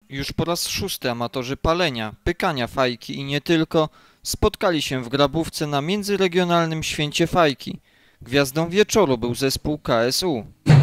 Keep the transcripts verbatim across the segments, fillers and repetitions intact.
Już po raz szósty amatorzy palenia, pykania fajki i nie tylko spotkali się w Grabówce na międzyregionalnym święcie fajki. Gwiazdą wieczoru był zespół K S U.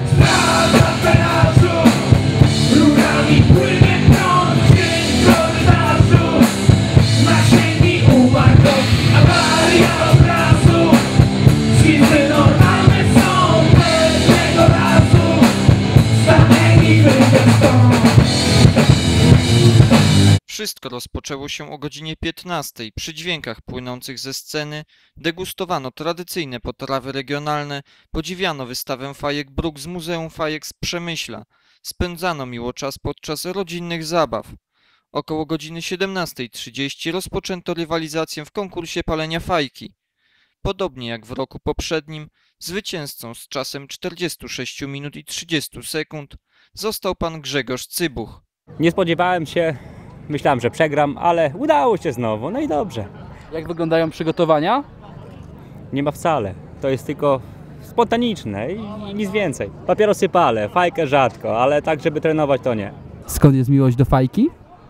Wszystko rozpoczęło się o godzinie piętnastej. Przy dźwiękach płynących ze sceny degustowano tradycyjne potrawy regionalne, podziwiano wystawę fajek bruk z Muzeum Fajek z Przemyśla. Spędzano miło czas podczas rodzinnych zabaw. Około godziny siedemnastej trzydzieści rozpoczęto rywalizację w konkursie palenia fajki. Podobnie jak w roku poprzednim, zwycięzcą z czasem czterdziestu sześciu minut i trzydziestu sekund został pan Grzegorz Cybuch. Nie spodziewałem się, myślałem, że przegram, ale udało się znowu, no i dobrze. Jak wyglądają przygotowania? Nie ma wcale, to jest tylko spontaniczne i, i nic więcej. Papierosy palę, fajkę rzadko, ale tak, żeby trenować, to nie. Skąd jest miłość do fajki?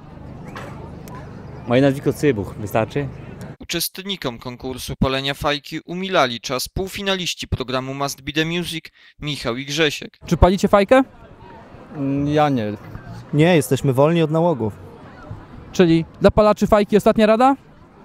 Moje nazwisko Cybuch, wystarczy? Uczestnikom konkursu palenia fajki umilali czas półfinaliści programu Must Be The Music Michał i Grzesiek. Czy palicie fajkę? Ja nie. Nie, jesteśmy wolni od nałogów. Czyli dla palaczy fajki ostatnia rada?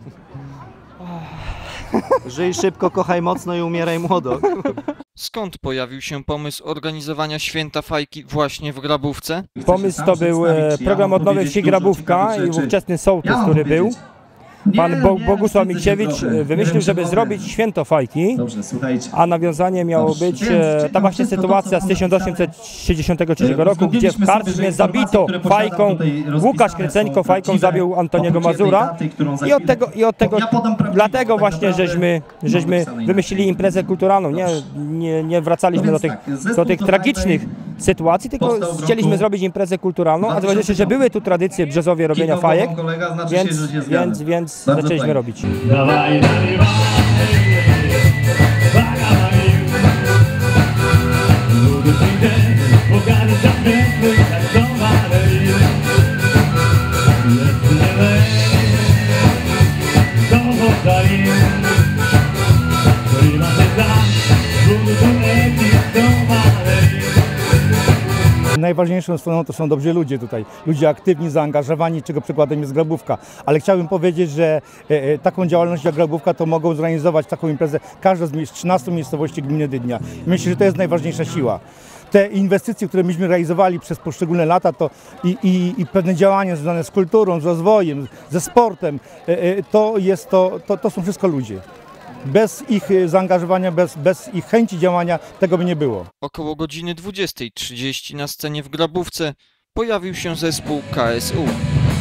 Żyj szybko, kochaj mocno i umieraj młodo. Skąd pojawił się pomysł organizowania święta fajki właśnie w Grabówce? Pomysł to był program Odnowy Wsi Grabówka i ówczesny sołtys, który był. Pan Bo Bogusław Miksiewicz wymyślił, żeby zrobić święto fajki, a nawiązanie miało być ta właśnie sytuacja z tysiąc osiemset sześćdziesiątego trzeciego roku, gdzie w karczmie zabito fajką, Łukasz Kryceńko fajką zabił Antoniego Mazura i od tego, i od tego dlatego właśnie żeśmy, żeśmy wymyślili imprezę kulturalną, nie, nie, nie wracaliśmy do tych, do tych tragicznych sytuacji, tylko chcieliśmy zrobić imprezę kulturalną, a zauważyliście, że były tu tradycje w Brzezowie robienia fajek, więc, więc, więc zaczęliśmy robić. Najważniejszą stroną to są dobrzy ludzie tutaj, ludzie aktywni, zaangażowani, czego przykładem jest Grabówka. Ale chciałbym powiedzieć, że e, taką działalność jak Grabówka to mogą zorganizować taką imprezę każda z trzynastu miejscowości gminy Dydnia. Myślę, że to jest najważniejsza siła. Te inwestycje, które myśmy realizowali przez poszczególne lata, to i, i, i pewne działania związane z kulturą, z rozwojem, ze sportem, e, e, to, jest to, to, to są wszystko ludzie. Bez ich zaangażowania, bez, bez ich chęci działania tego by nie było. Około godziny dwudziestej trzydzieści na scenie w Grabówce pojawił się zespół K S U.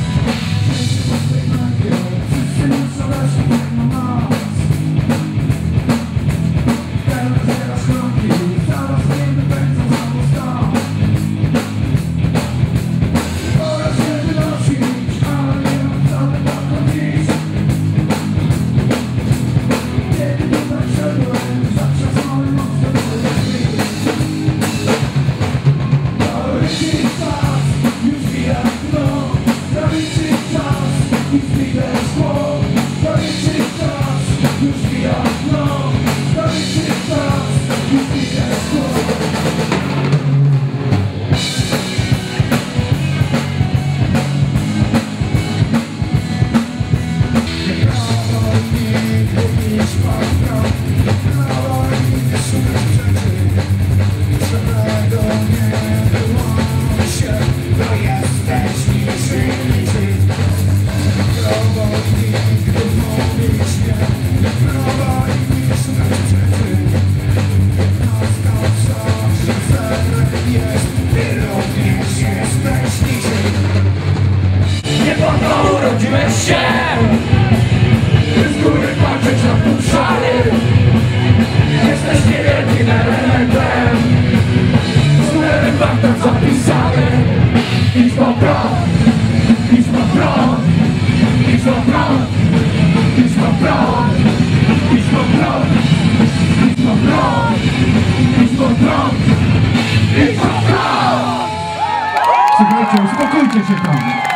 Nie po to urodziłeś się, by z góry patrzeć na puszczary. Jesteś niewielkim elementem, z numerem faktem zapisany. Idź po prąd, idź po prąd, idź po prąd, idź po prąd, idź po prąd, idź po prąd, idź po prąd, idź po prąd. Słuchajcie, uspokójcie się. czekamy.